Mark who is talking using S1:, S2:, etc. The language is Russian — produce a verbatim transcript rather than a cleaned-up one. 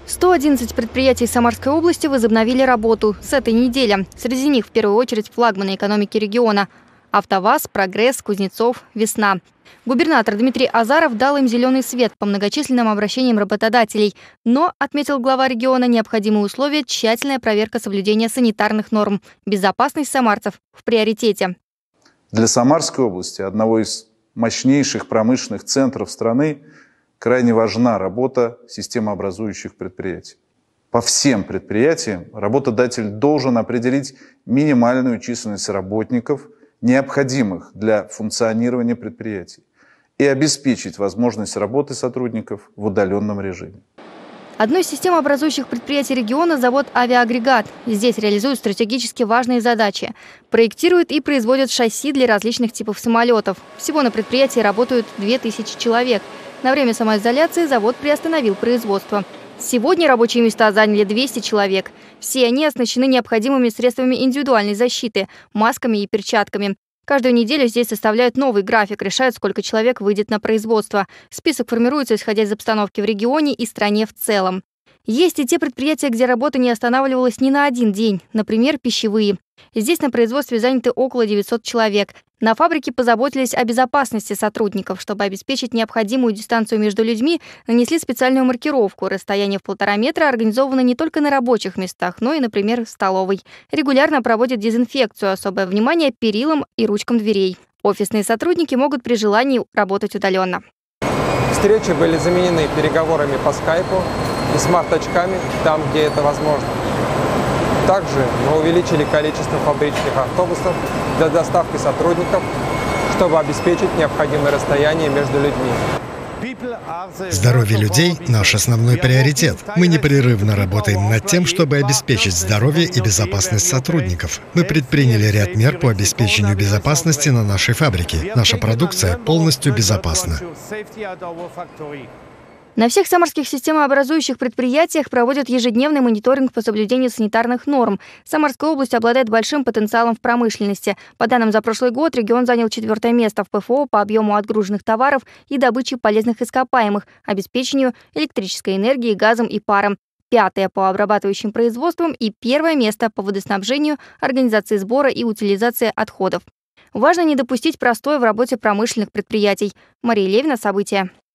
S1: сто одиннадцать предприятий Самарской области возобновили работу с этой недели. Среди них в первую очередь флагманы экономики региона – АвтоВАЗ, Прогресс, Кузнецов, Весна. Губернатор Дмитрий Азаров дал им зеленый свет по многочисленным обращениям работодателей. Но, отметил глава региона, необходимые условия – тщательная проверка соблюдения санитарных норм. Безопасность самарцев в приоритете.
S2: Для Самарской области, одного из мощнейших промышленных центров страны, крайне важна работа системообразующих предприятий. По всем предприятиям работодатель должен определить минимальную численность работников, необходимых для функционирования предприятий, и обеспечить возможность работы сотрудников в удаленном режиме.
S1: Одно из системообразующих предприятий региона – завод «Авиагрегат». Здесь реализуют стратегически важные задачи. Проектируют и производят шасси для различных типов самолетов. Всего на предприятии работают две тысячи человек. На время самоизоляции завод приостановил производство. Сегодня рабочие места заняли двести человек. Все они оснащены необходимыми средствами индивидуальной защиты – масками и перчатками. Каждую неделю здесь составляют новый график, решают, сколько человек выйдет на производство. Список формируется, исходя из обстановки в регионе и стране в целом. Есть и те предприятия, где работа не останавливалась ни на один день, например, пищевые. Здесь на производстве заняты около девятисот человек. На фабрике позаботились о безопасности сотрудников. Чтобы обеспечить необходимую дистанцию между людьми, нанесли специальную маркировку. Расстояние в полтора метра организовано не только на рабочих местах, но и, например, в столовой. Регулярно проводят дезинфекцию, особое внимание перилам и ручкам дверей. Офисные сотрудники могут при желании работать удаленно.
S3: Встречи были заменены переговорами по скайпу и смарт-очками там, где это возможно. Также мы увеличили количество фабричных автобусов для доставки сотрудников, чтобы обеспечить необходимое расстояние между людьми.
S4: Здоровье людей – наш основной приоритет. Мы непрерывно работаем над тем, чтобы обеспечить здоровье и безопасность сотрудников. Мы предприняли ряд мер по обеспечению безопасности на нашей фабрике. Наша продукция полностью безопасна.
S1: На всех самарских системообразующих предприятиях проводят ежедневный мониторинг по соблюдению санитарных норм. Самарская область обладает большим потенциалом в промышленности. По данным за прошлый год, регион занял четвертое место в ПФО по объему отгруженных товаров и добыче полезных ископаемых, обеспечению электрической энергией, газом и паром. Пятое по обрабатывающим производствам и первое место по водоснабжению, организации сбора и утилизации отходов. Важно не допустить простой в работе промышленных предприятий. Мария Левина, события.